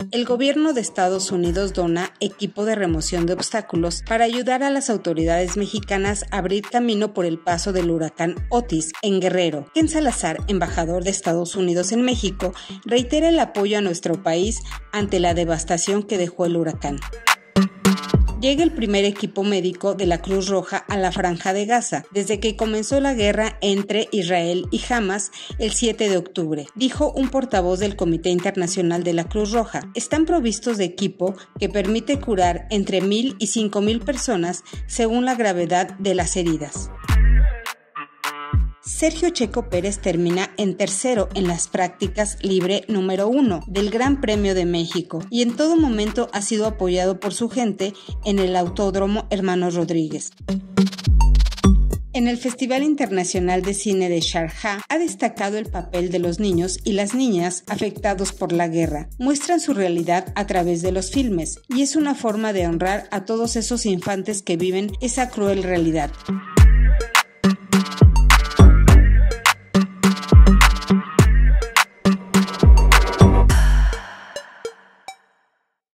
El gobierno de Estados Unidos dona equipo de remoción de obstáculos para ayudar a las autoridades mexicanas a abrir camino por el paso del huracán Otis en Guerrero. Ken Salazar, embajador de Estados Unidos en México, reitera el apoyo a nuestro país ante la devastación que dejó el huracán. Llega el primer equipo médico de la Cruz Roja a la Franja de Gaza desde que comenzó la guerra entre Israel y Hamas el 7 de octubre, dijo un portavoz del Comité Internacional de la Cruz Roja. Están provistos de equipo que permite curar entre 1,000 y 5,000 personas según la gravedad de las heridas. Sergio Checo Pérez termina en tercero en las prácticas libre número 1 del Gran Premio de México y en todo momento ha sido apoyado por su gente en el Autódromo Hermanos Rodríguez. En el Festival Internacional de Cine de Sharjah ha destacado el papel de los niños y las niñas afectados por la guerra. Muestran su realidad a través de los filmes y es una forma de honrar a todos esos infantes que viven esa cruel realidad.